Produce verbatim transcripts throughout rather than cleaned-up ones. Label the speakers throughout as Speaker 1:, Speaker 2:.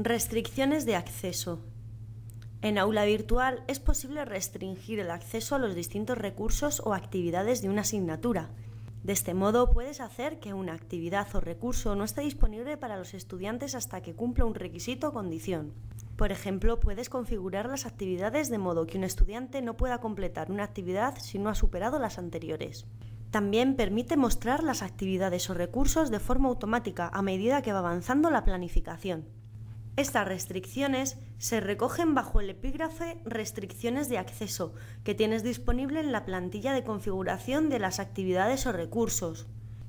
Speaker 1: Restricciones de acceso. En aula virtual es posible restringir el acceso a los distintos recursos o actividades de una asignatura. De este modo puedes hacer que una actividad o recurso no esté disponible para los estudiantes hasta que cumpla un requisito o condición. Por ejemplo, puedes configurar las actividades de modo que un estudiante no pueda completar una actividad si no ha superado las anteriores. También permite mostrar las actividades o recursos de forma automática a medida que va avanzando la planificación. Estas restricciones se recogen bajo el epígrafe Restricciones de acceso, que tienes disponible en la plantilla de configuración de las actividades o recursos.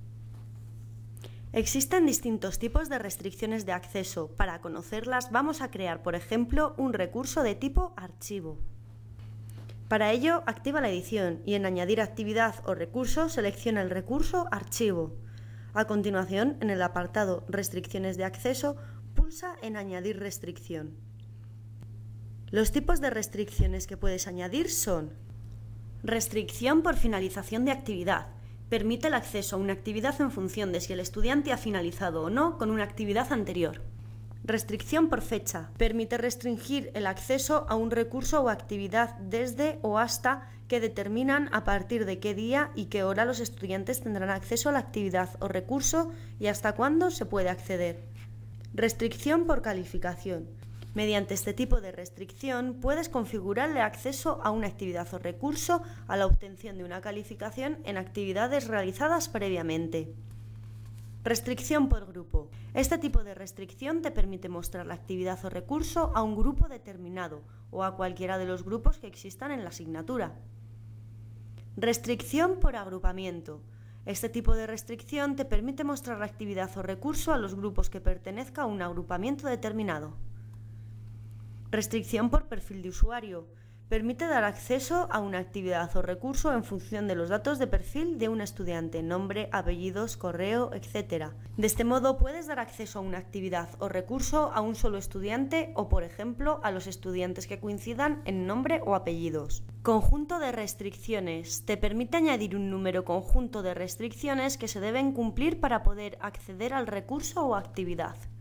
Speaker 1: Existen distintos tipos de restricciones de acceso. Para conocerlas vamos a crear, por ejemplo, un recurso de tipo archivo. Para ello, activa la edición y en Añadir actividad o recurso selecciona el recurso Archivo. A continuación, en el apartado Restricciones de acceso, pulsa en Añadir restricción. Los tipos de restricciones que puedes añadir son: restricción por finalización de actividad. Permite el acceso a una actividad en función de si el estudiante ha finalizado o no con una actividad anterior. Restricción por fecha. Permite restringir el acceso a un recurso o actividad desde o hasta que determinan a partir de qué día y qué hora los estudiantes tendrán acceso a la actividad o recurso y hasta cuándo se puede acceder. Restricción por calificación. Mediante este tipo de restricción puedes configurar el acceso a una actividad o recurso a la obtención de una calificación en actividades realizadas previamente. Restricción por grupo. Este tipo de restricción te permite mostrar la actividad o recurso a un grupo determinado o a cualquiera de los grupos que existan en la asignatura. Restricción por agrupamiento. Este tipo de restricción te permite mostrar la actividad o recurso a los grupos que pertenezca a un agrupamiento determinado. Restricción por perfil de usuario. Permite dar acceso a una actividad o recurso en función de los datos de perfil de un estudiante, nombre, apellidos, correo, etcétera. De este modo puedes dar acceso a una actividad o recurso a un solo estudiante o, por ejemplo, a los estudiantes que coincidan en nombre o apellidos. Conjunto de restricciones. Te permite añadir un número conjunto de restricciones que se deben cumplir para poder acceder al recurso o actividad.